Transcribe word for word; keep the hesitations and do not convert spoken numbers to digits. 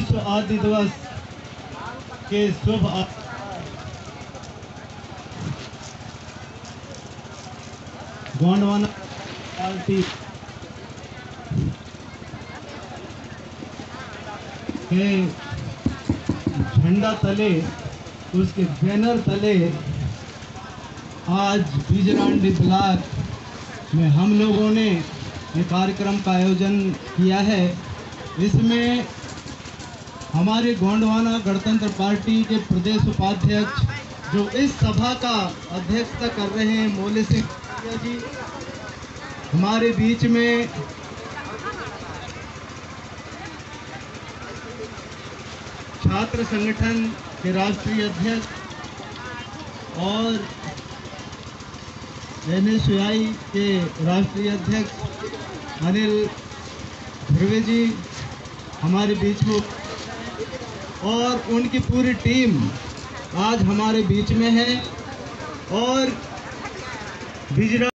विश्व आदि दिवस के शुभ गोंडवाना पार्टी के झंडा तले, उसके बैनर तले आज बिजरांडी ब्लॉक में हम लोगों ने ये कार्यक्रम का आयोजन किया है। इसमें हमारे गोंडवाना गणतंत्र पार्टी के प्रदेश उपाध्यक्ष जो इस सभा का अध्यक्षता कर रहे हैं, मोले सिंह जी हमारे बीच में, छात्र संगठन के राष्ट्रीय अध्यक्ष और एन एस यू आई के राष्ट्रीय अध्यक्ष अनिल ध्रुवे जी हमारे बीच में, और उनकी पूरी टीम आज हमारे बीच में है। और बिजरा